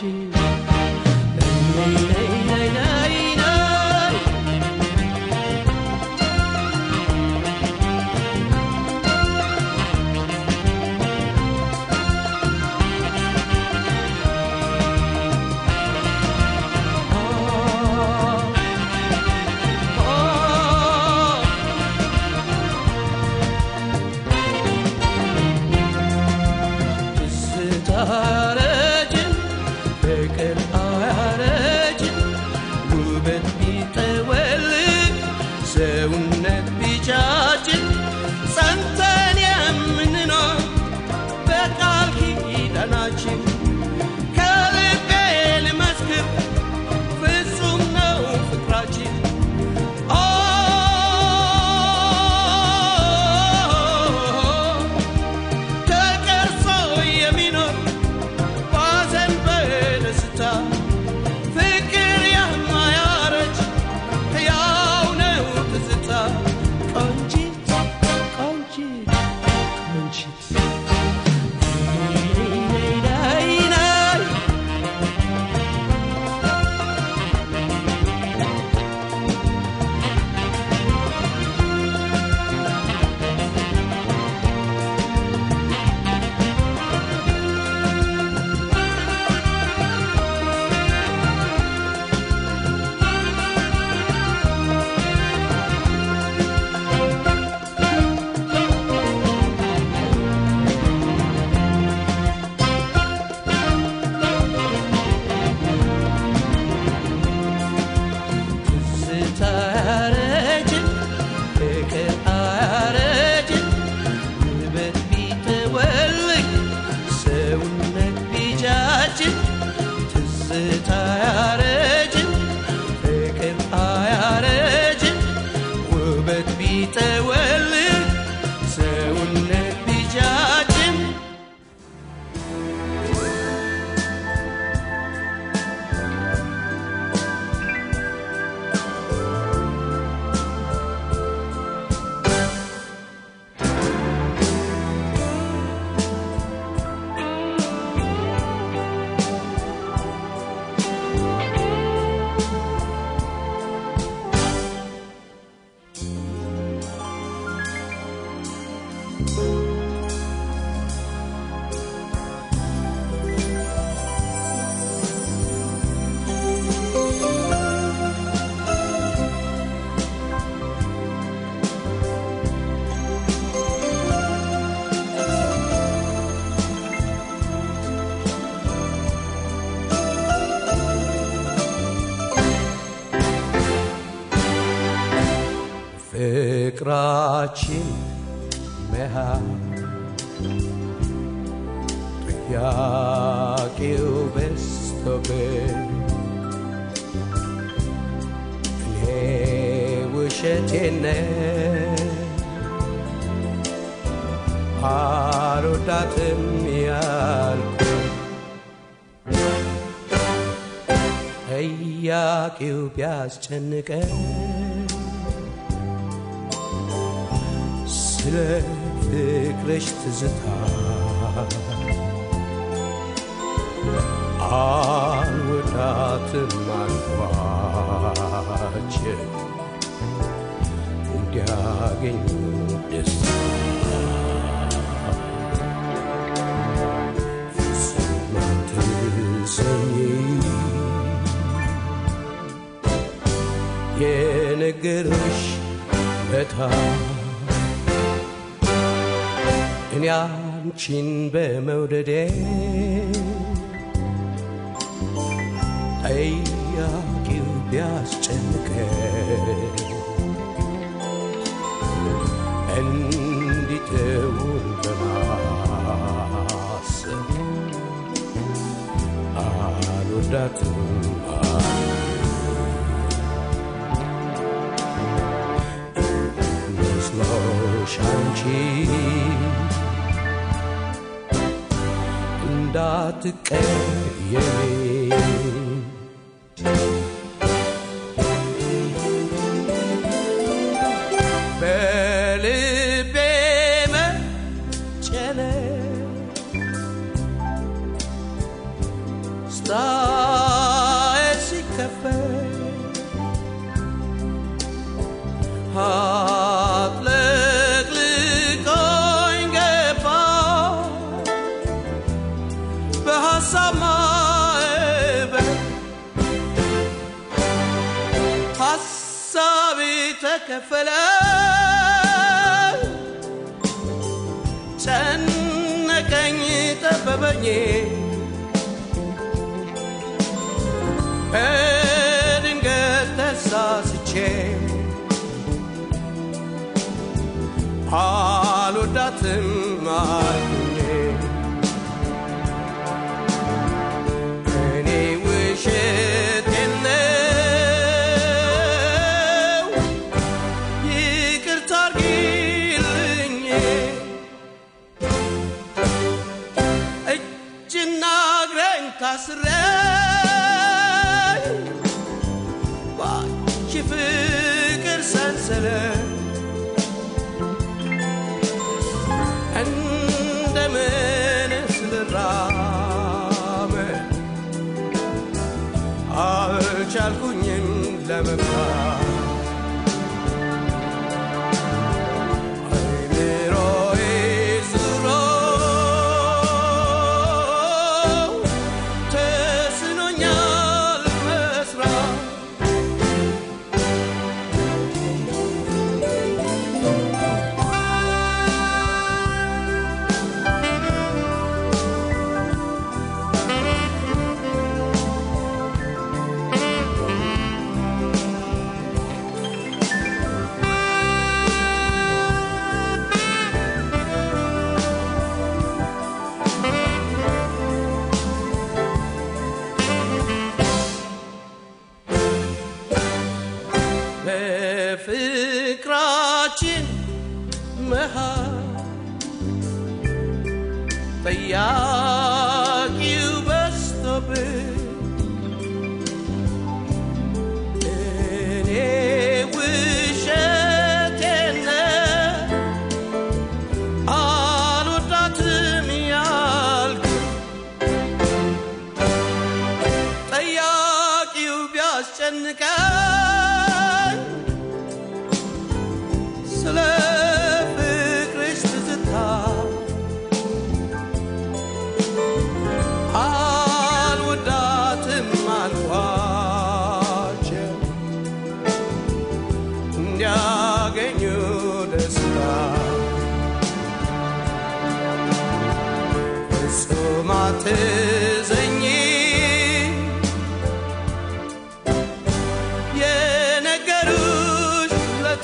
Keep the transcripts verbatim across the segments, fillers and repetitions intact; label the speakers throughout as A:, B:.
A: ፍቅራችን መሃል ጥያቄው በዝቶብኝ እኔ ውሸቴን አልወዳትም ያልኩት ጥያቄው ቢያስጨንቀኝ ስለ ፍቅርሽ ትዝታ አልወዳትም አልኳች እንዲያገኙ ደስታ ፍጹም አትሰኝ የነገርሽ ለታ እኔ አንቺን በመውደዴ ጥያቄው ቢያስጨንቀኝ እንዲተውን በማሰብ አልወዳትም መስሎሽ አንቺ እንዳትቀየሚ በልቤ መጨነቅ ተከፈለ ጨነቀኝ ጠበበኝ በድንገት ተሳስቼ አልወዳትም አልኩኝ እኔ ውሸቴን ነው ይቅርታ አድርጊልኝ እጅና እግሬን ታስሬ ባንቺ ፍቅር ሰንሰለት እንደምንስ ልራመድ አልቻልኩኝም ለመብራት አይምሮዬ ዙሮ ተስኖኛል መስራት በፍቅራችን መሃል ጠያቂው በዝቶብኝ እኔ ውሸቴን ነው አልወዳትም ያልኩ ጠያቂው ቢያስጨንቀኝ ስለ ፍቅርሽ ትዝታ አልወዳትም አልኳቸው እንዲያገኙ ደስታ ፍጹም አትዘኝ የነገሩሽ ውለታ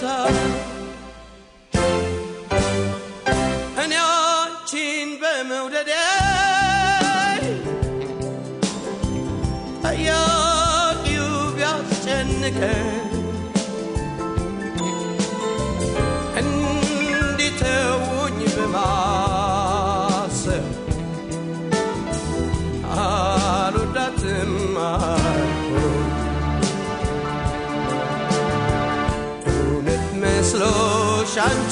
A: እኔ አንቺን በመውደዴ ጠያቂው ቢያስጨንቀኝ እንዲተውኝ በማሰብ አልወዳትም አልኩኝ እውነት መስሎሽ አንቺ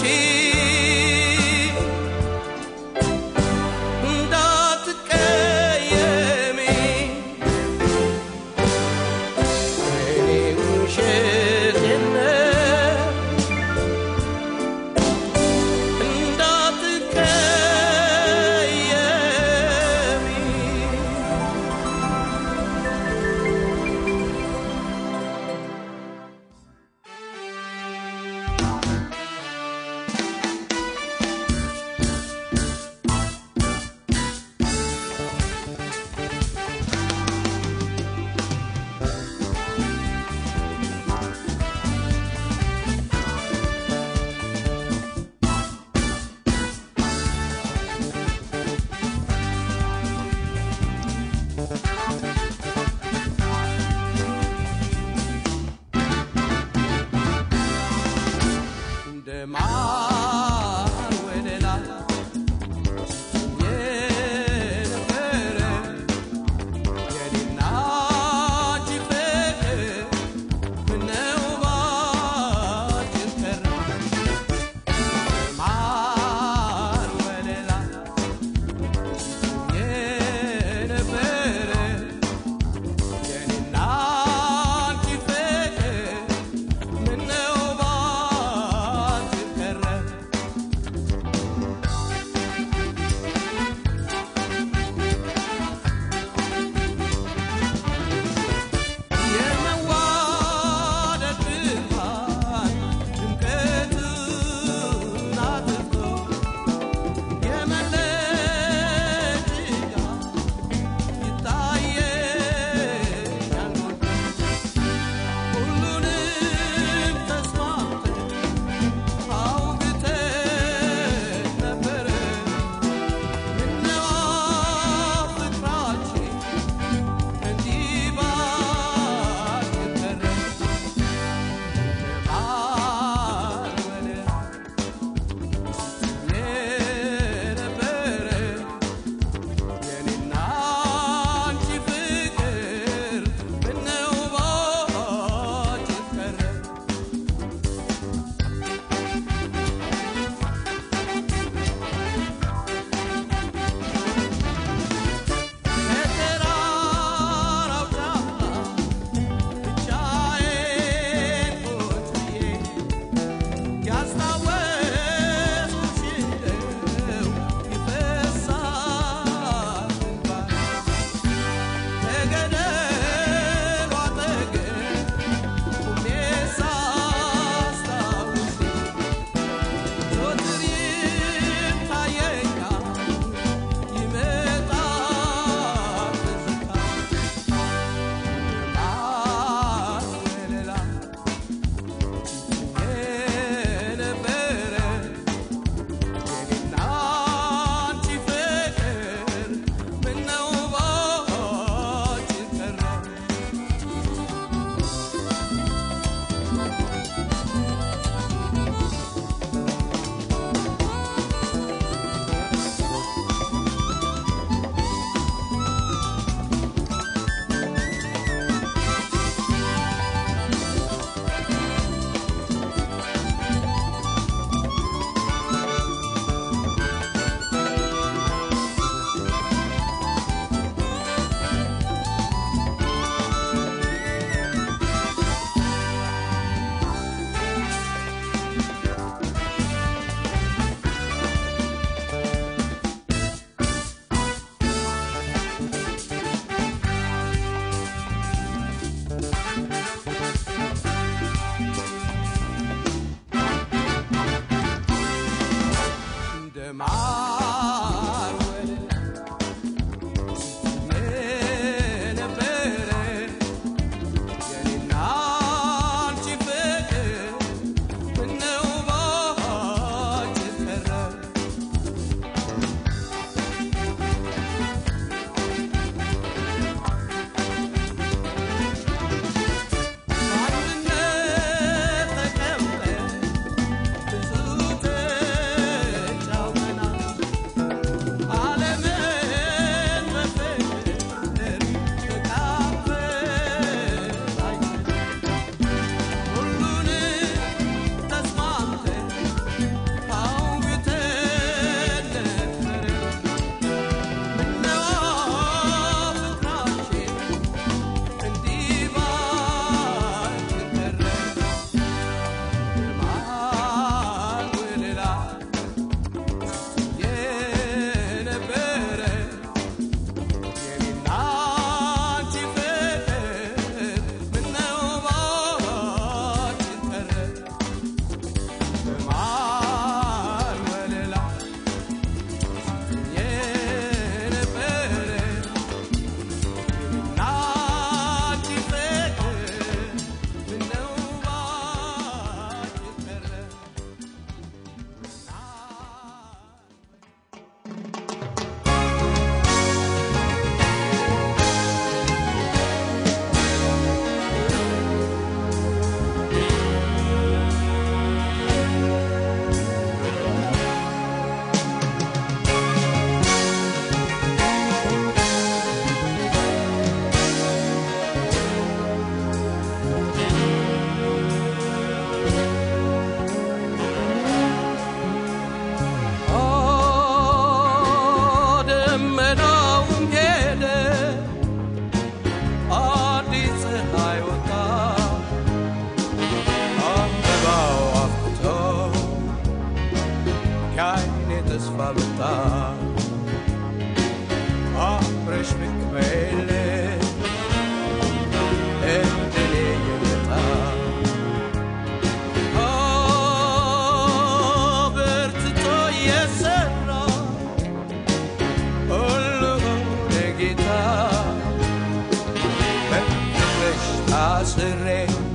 A: ታስሬ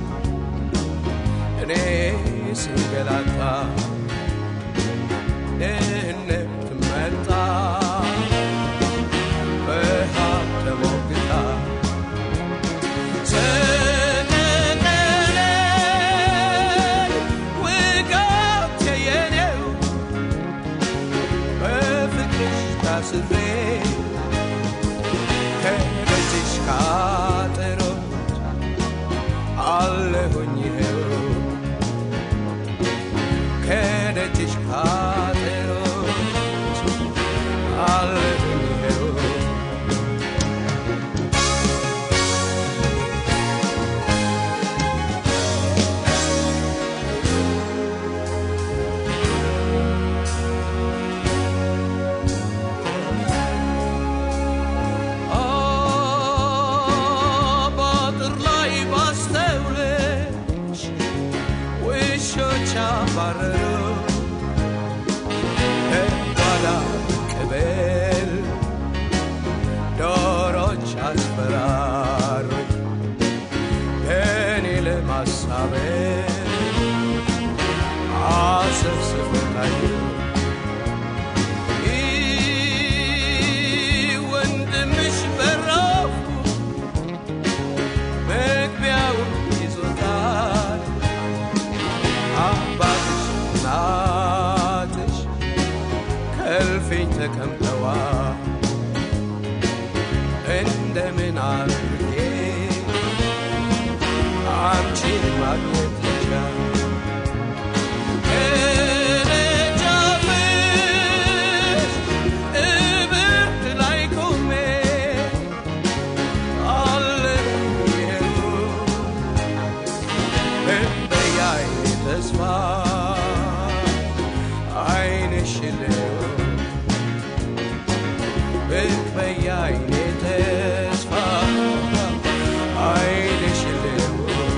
A: እኔ ስንገላታ ድህነት መጣ በሀብት ተሞግታ ሰቀቀነኝ ውጋት የኔው በፍቅርሽ ታስሬ ከደጅሽ ካጠሮት አለሁኝ ይኸው ከደጅሽ ካጠሮት አለሁኝ ይኸው ባረሩ ጓዳ ቅበል ዶሮች አስፈራሩ እኔ ለማሳበል አሰብስበታዩ ወንድምሽ በራፉ መግቢያውን ይዞታል አባትሽ እናትሽ ከልፍኝ ተቀምጠዋ እንደምን አድርጌ አንቺን ማግኘት ይቻል ከደጃፍሽ እብርት ላይ ቆሜ አለሁ በያይኔ ተስፋ አይንሽ ለው በያይኔ ተስፋ አይንሽ ለው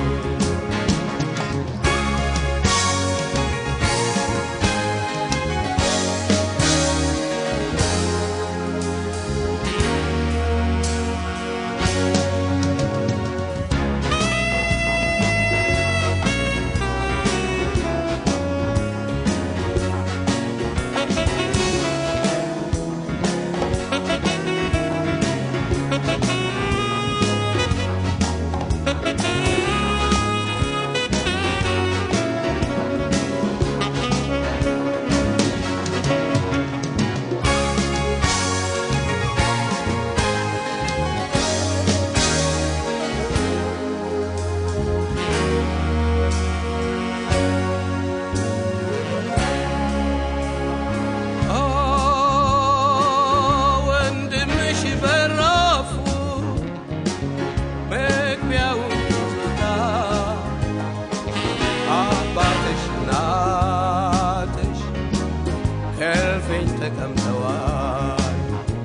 A: ተቀምጠዋል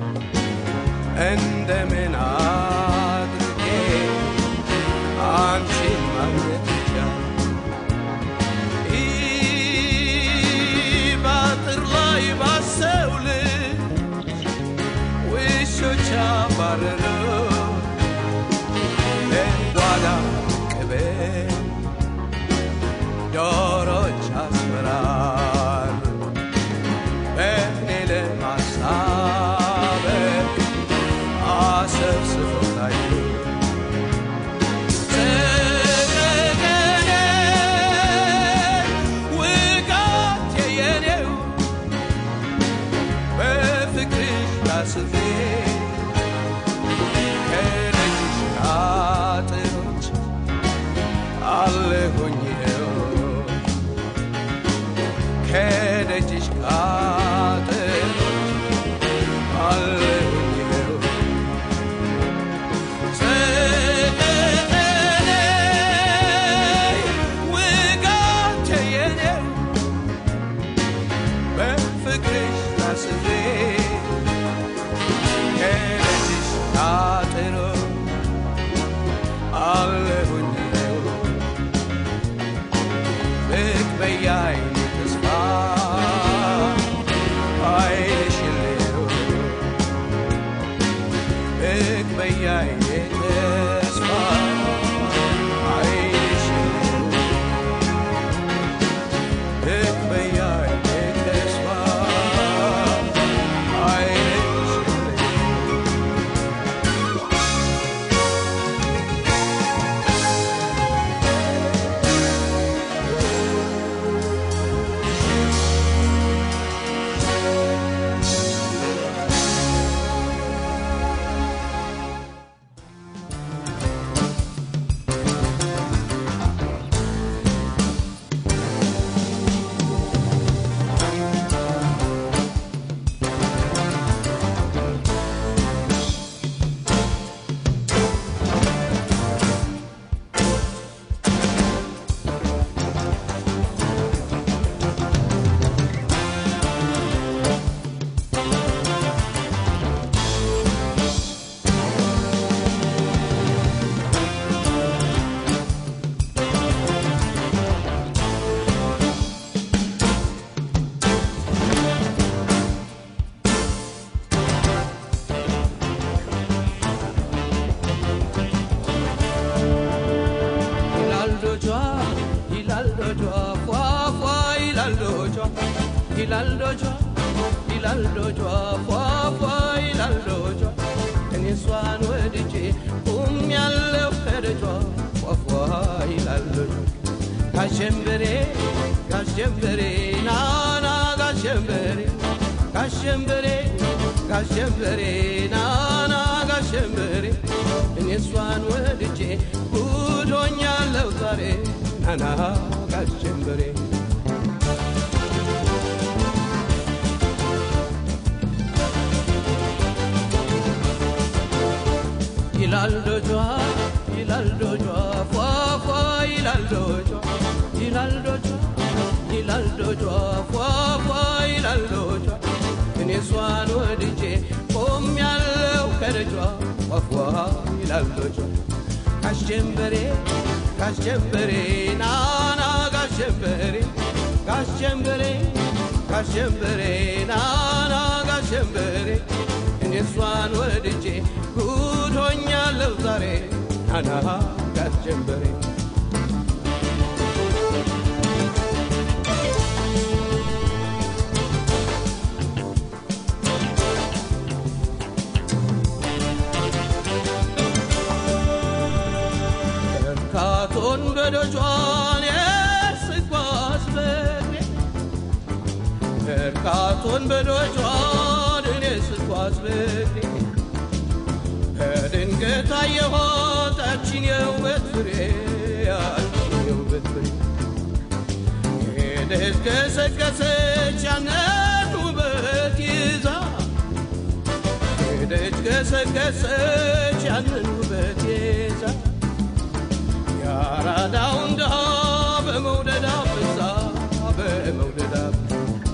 A: እንደምን አድርጌ አንቺን ማግኘት ይቻል ባጥር ላይ ባሰው ልጅ ውሾች አባረሩ ጓዳ ቅበል ዶሮች አስፈራሩ በእኔ ለማሳበቅ አሰብስበታዩ ሰቀቀነኝ ውጋት የኔው በፍቅርሽ ታስሬ ilaldojo ilaldojo fa fa ilaldojo eniswan wedije um yallo ferjo fa fa ilaldojo kashembere kashembere na na kashembere kashembere kashembere na na kashembere eniswan wedije udonyallo zare na na kashembere ilaldojo ilaldojo fa fa ilaldojo ilaldojo ilaldojo fa fa ilaldojo eniswan wedije kom yallo kerjo fa fa ilaldojo kashembere kashembere na na kashembere kashembere kashembere na na kashembere eniswan wedije udonyallo zare ana kashembere katon bedojan esquas verde katon bedojan esquas verde ድንገት አየኋት ያችን የውበት ፍሬ ያችን የውበት ፍሬ ሄደች ገሰገሰች ያንን ውበት ይዛ ሄደች ገሰገሰች ያንን ውበት ይዛ ያራዳውን ድሃ በመውደድ አፍዛ በመውደድ አፍዛ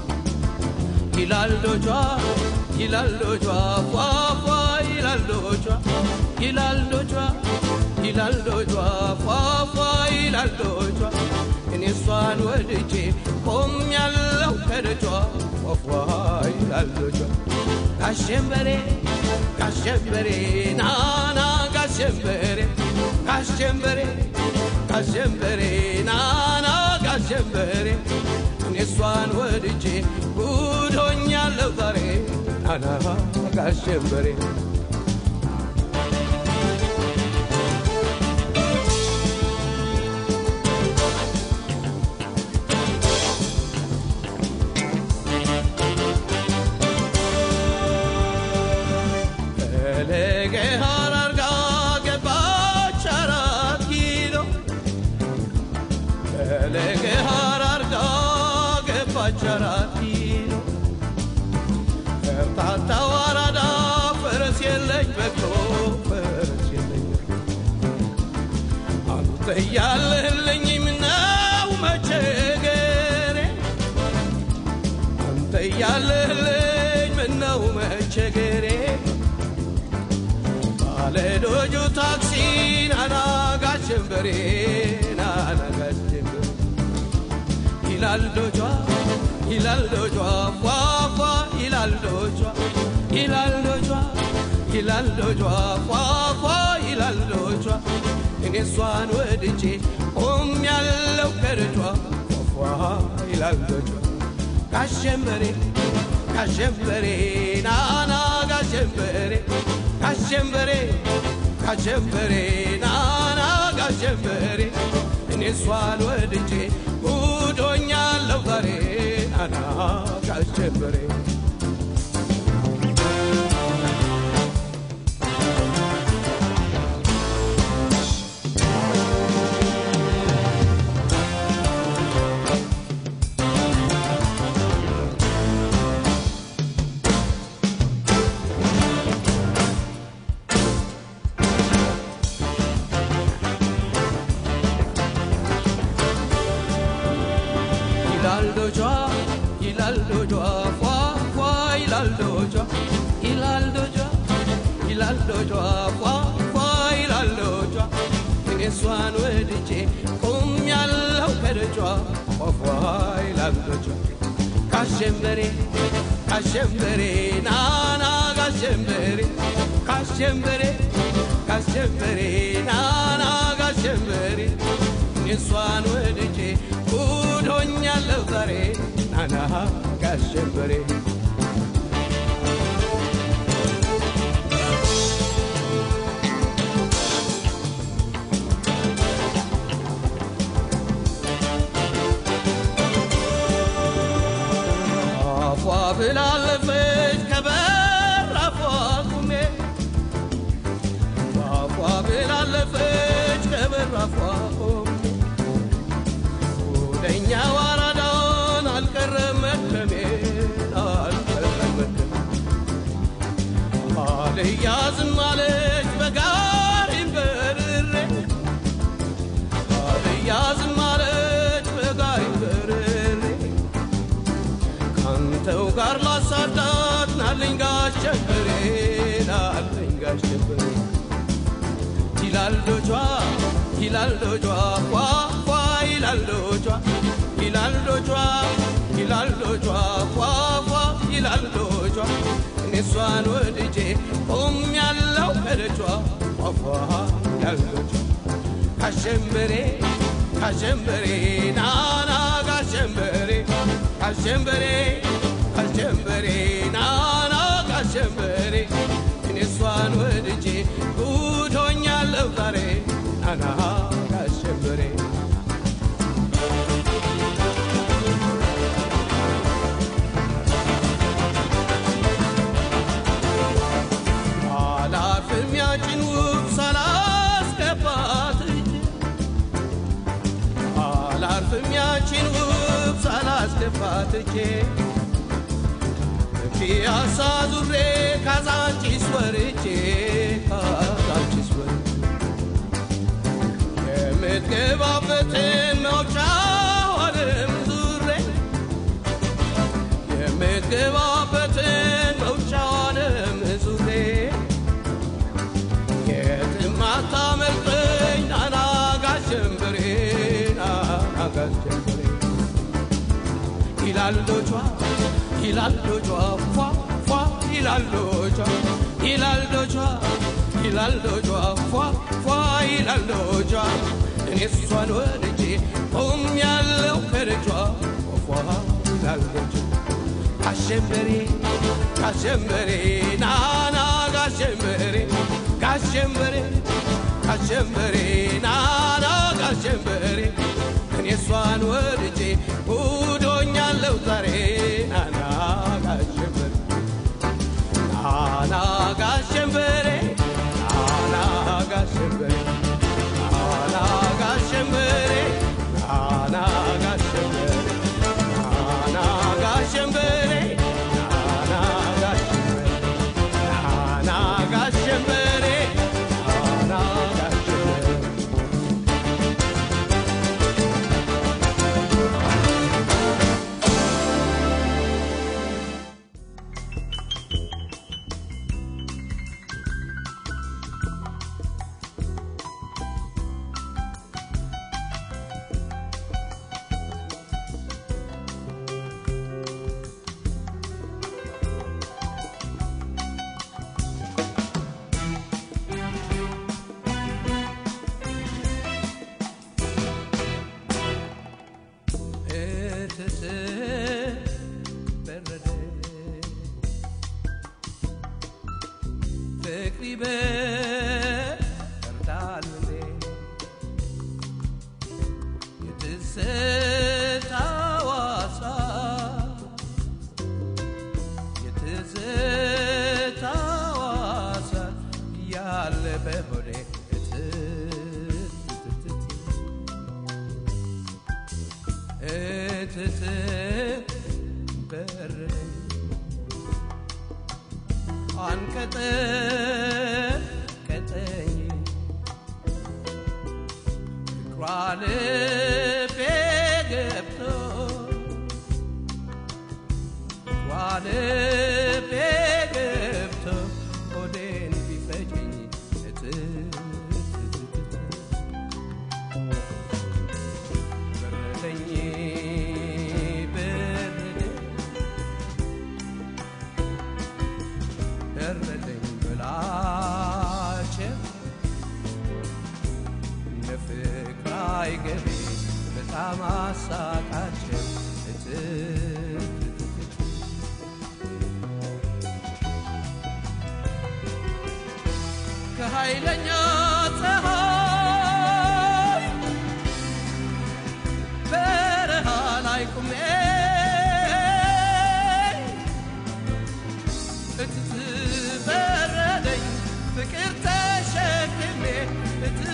A: ይላልዶጇ ይላልዶጇ ፏፏ ilaldojo ilaldojo ilaldojo fa fa ilaldojo eniswan wedije kom yallo kerjo fa fa ilaldojo kashembere kashembere na na kashembere kashembere kashembere na na kashembere eniswan wedije udonyallo zare ana kashembere ቻራቲኖ ታታዋራዳ ፈረስ የለኝ በቆ ፈረስ የለኝ አንተ ያለህልኝ ምነው መቸገሬ አንተ ያለህልኝ ምነው መቸገሬ ባለዶጁ ታክሲ ናና ጋሸንበሬ ናና ጋሸንበሬ ilaldojo ilaldojo fa fa ilaldojo ilaldojo ilaldojo fa fa ilaldojo eniswan wedije om yallo kerjo fa ilaldojo kashembere kashembere na na kashembere kashembere kashembere na na kashembere eniswan wedije udonyallo zare ana kashembere ilaldojo ilaldojo fa fa ilaldojo ilaldojo ilaldojo fa fa ilaldojo eniswan wedije kom yallo kerjo fa fa ilaldojo kashembere kashembere na na kashembere kashembere kashembere na na kashembere eniswan wedije udonyallo zare ana አለፈች ከበራፏ ወደኛ ዋራዳን አልቀረም መክረሜ አልቀረም መክረሜ አልያዝም አለች በጋሪም በርሬ አልያዝም አለች በጋሪም በርሬ ካንተው ጋር ላሳዳት ናልኝ ጋሸበሬ ናልኝ ጋሸበሬ ይላል ዶጇ ይላል ዶጇ ፏ ፏ ይላል ዶጇ ይላል ዶጇ ይላል ዶጇ ፏ ፏ ይላል ዶጇ እኔሷን ወድጄ ቆም ያለው ከደጇ ፏ ፏ ይላል ዶጇ ካሸበሬ ካሸበሬ ናና ካሸበሬ ካሸበሬ ካሸበሬ ናና ካሸበሬ እኔሷን ወድጄ ጉዶኛለሁ ዛሬ ናና ካሸበሬ አላርፍም ያችን ውብ ሳላስገባት አላርፍም ያችን ውብ ሳላስገባት ፒያሳ ዙሬ ካዛንቺስ ወርጄ ካዛንቺስ ወርጄ የምትገባበትን መውጫዋንም ዙሬ የምትገባበትን መውጫዋንም ዙሬ የትም አታመልጠኝ ናና ጋሸበሬ ናና ጋሸበሬ ይላል ዶጇ ይላል ዶጇ ፏ ፏ ይላል ዶጇ ይላል ዶጇ ይላል ዶጇ ፏ ፏ ይላል ዶጇ እኔሷን ወድጄ ቆም ያለው ከደጇ ፏ ይላል ዶጇ ካሸበሬ ካሸበሬ ናና ጋሸበሬ ጋሸበሬ ካሸበሬ ናና ጋሸበሬ እኔሷን ወድጄ ጉዶኛለሁ ዛሬ ናና ጋሸበሬ ናና ጋሸበሬ ናና ጋሸበሬ ናና ጋሸበሬ ናና ጋሸበሬ ናና ጋሸበሬ ናና ጋሸበሬ ናና ጋሸበሬ ናና ጋሸበሬ ከኃይለኛ ፀሐይ በረሃ ላይ ቁሜ እትበረደኝ ፍቅር ተሸክሜ እት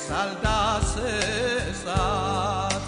A: ሳልዳስሳት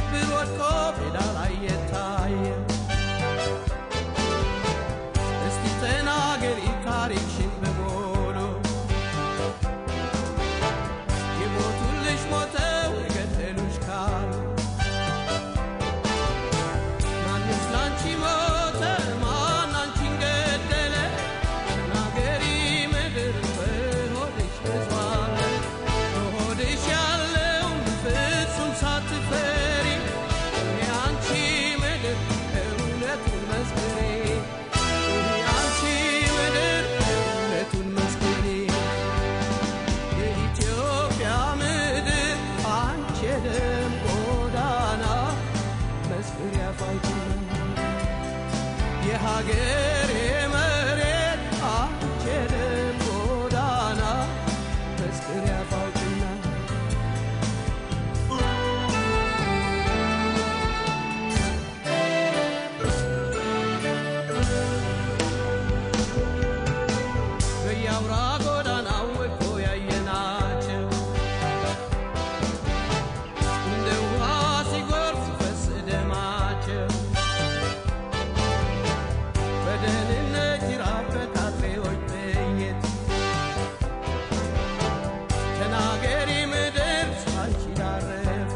A: ሽብር ወድቆ ሜዳ ላይ የታየ እስቲ ተናገሪ ታሪክሽን በሙሉ የሞቱልሽ ሞተው የገደሉሽ ካሉ ማንስ ላንቺ ሞተ ማን አንቺን ገደለ ተናገሪ ምድር በሆድሽ ተዟል በሆድሽ ያለውን ፍጹም ሳትፈሪ የአንቺ ምድር እውነቱን መስክሪ የአንቺ ምድር እውነቱን መስክሪ የኢትዮጵያ ምድር አንቺ የደም ጎዳና መስክሪ አፋይቱን የሀገሬ መሬት አንቺ የደም ጎዳና መስክሪ አፋይቱን በያውራ ጎዳናው ወጥቶ ያየናቸው እንደ ውሃ ሲጎርፍ ሲፈስ ደማቸው በደህንነት ጅራፍ በካድሬዎች ጥይት ተናገሪ ምድር አንቺ ላረፉ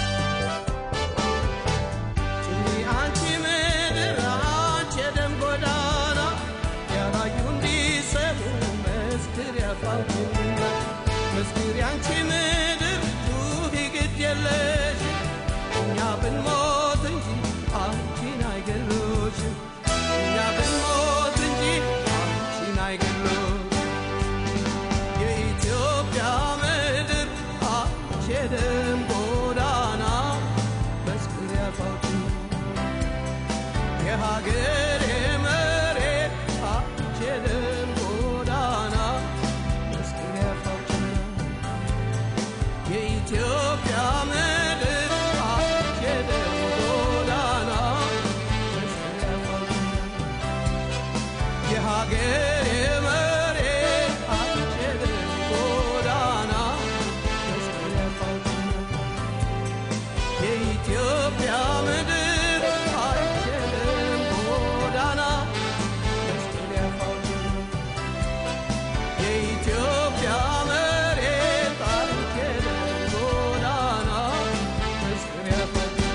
A: ጭሪ አንቺ ምድር አንቺ የደም ጎዳና ያላዩ እንዲሰሙ መስክሪ አፋችሁና መስክሪ አንቺ ምድር ጩኺ ግድ የለሽ እኛ ብንሞት እንጂ አንቺን አይገሉሽም እኛ ብንሞት እንጂ አንቺን አይገሉሽም የኢትዮጵያ ምድር አንቺ የደም ጎዳና መስክሪ አፋችሁና የሀገሬ መሬት አንቺ የደም ጎዳና መስክሪ አፋችሁና የኢትዮጵያ ምድር አንቺ የደም ጎዳና መስክሪ አፋችሁና የሀገሬ መሬት አንቺ የደም ጎዳና መስክሪ አፋችሁና የኢትዮጵያ ምድር አንቺ የደም ጎዳና መስክሪ አፋችሁና የኢትዮጵያ መሬት አንቺ የደም ጎዳና መስክሪ አፋችሁና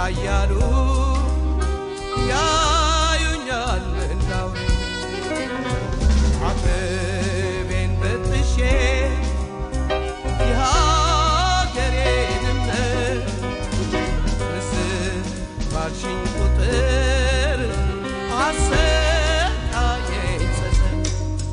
A: ያያሉ ያዩኛል እንዳው አፈቤን በጥሼ የሀገሬን ምስል ባልሽኝ ቁጥር አሰቃየኝ ጸጸት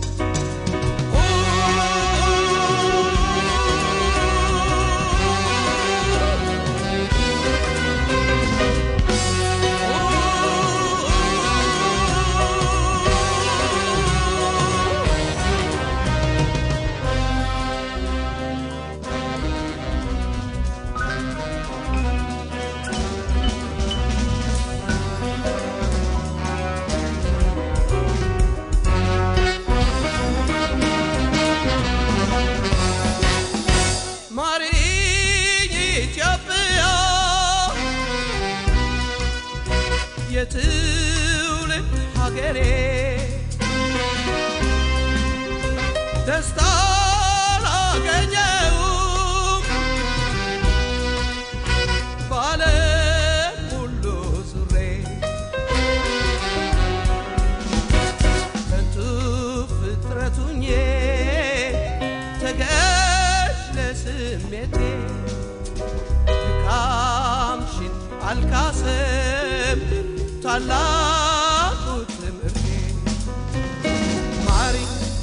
A: የትውልድ ሀገሬ ደስታ ላገኘው ባለም ሁሉ ዙሬ ከንቱ ፍጥረቱኜ ተገዥ ለስሜቴ ድካምሽን አልካስም ታላቁ ትምህርቴ ማሪ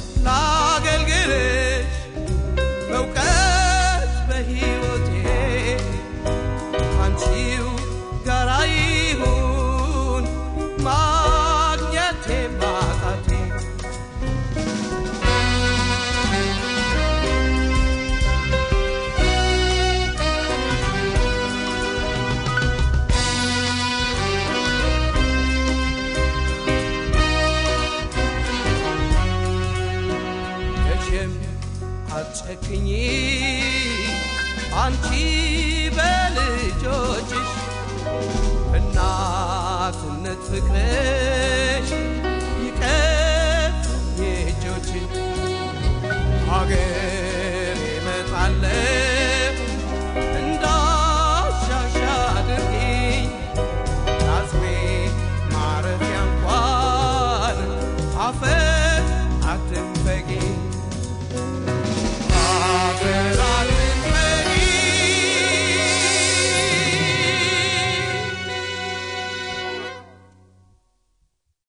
A: ላገልግልሽ በእውቀት በሕይወቴ አንቺው ጋር ይሁን ማግኘቴ ማጣቴ አትጨክኚ አንቺ በልጆችሽ እናትነት ፍቅርሽ ይቀፍ የእጆችሽ ሀገር እመጣለሁ እንዳሻሽ አድርጊኝ አጽሜ ማረፊያ እንኳን afer atem pegi afer